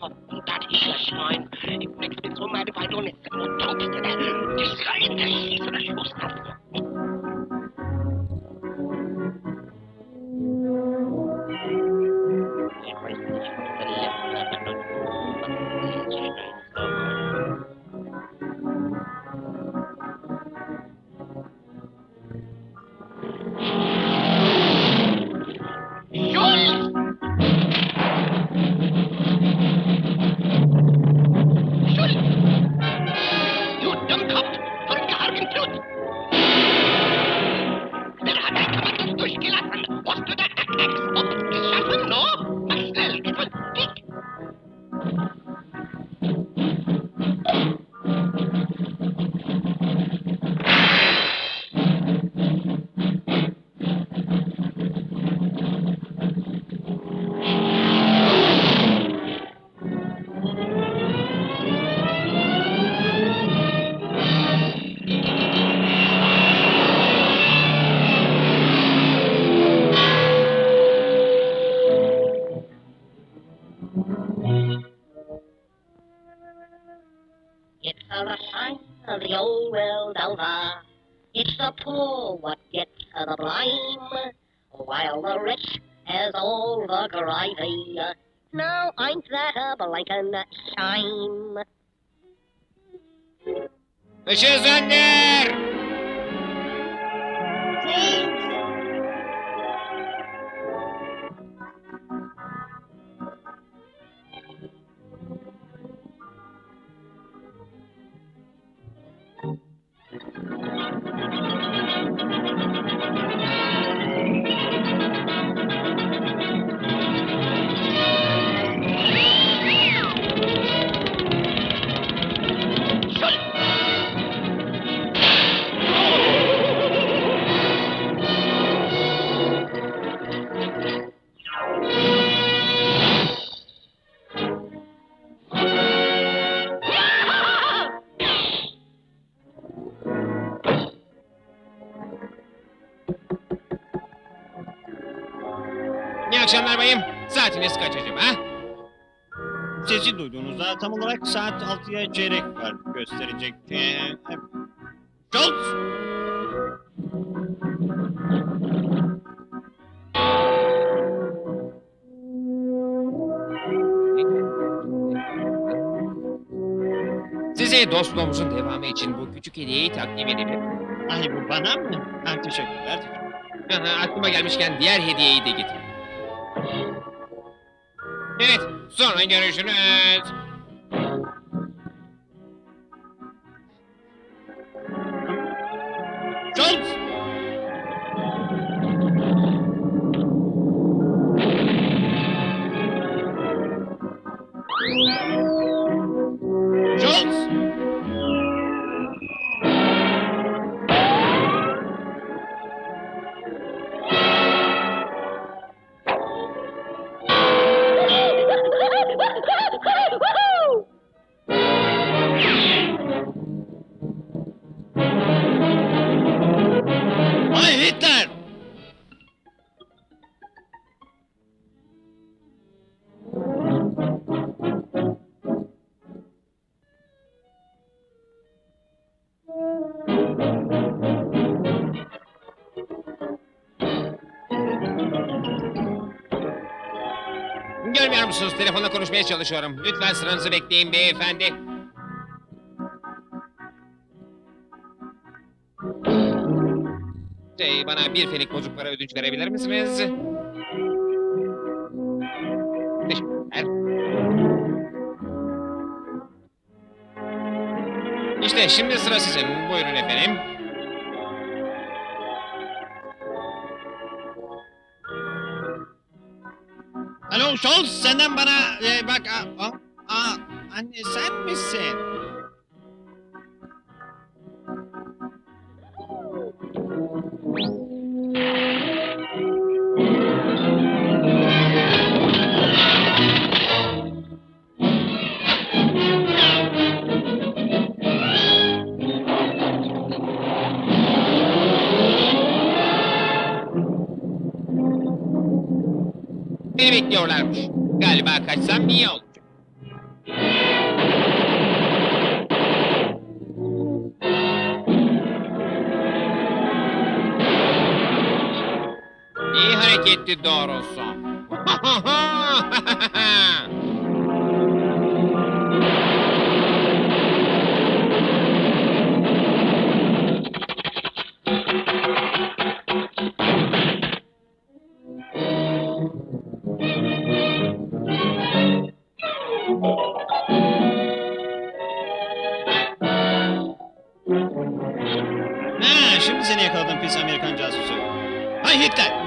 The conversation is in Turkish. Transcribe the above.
That is a shine. It makes me so mad if I don't listen to talks today. This guy in the sheets of the shoe stuff. The old world over. It's the poor what gets the blame, while the rich has all the gravy. Now ain't that a blinkin' shame? Işığı söndür! İyi akşamlar bayım. Saatiniz kaç acaba? Sesi duyduğunuzda tam olarak saat 6'ya çeyrek var gösterecekti. Schultz! Size dostluğumuzun devamı için bu küçük hediyeyi takdim edebilirim. Ay bu bana mı? Ha, teşekkürler. Aklıma gelmişken diğer hediyeyi de getireyim. Evet, sonra görüşürüz. Schultz! Schultz! Ay Hitler! Görmüyor musunuz? Telefonla konuşmaya çalışıyorum. Lütfen sıranızı bekleyin beyefendi. Bana bir fenik bozuk para ödünç verebilir misiniz? Teşekkürler. İşte şimdi sıra sizin. Buyurun efendim. Alo Schultz, senden bana bak... anne sen misin? Beni bekliyorlarmış. Galiba kaçsam iyi olacak. İyi hareketti doğrusu. Ha, şimdi seni yakaladım pis Amerikan casusu. Hay Hitler!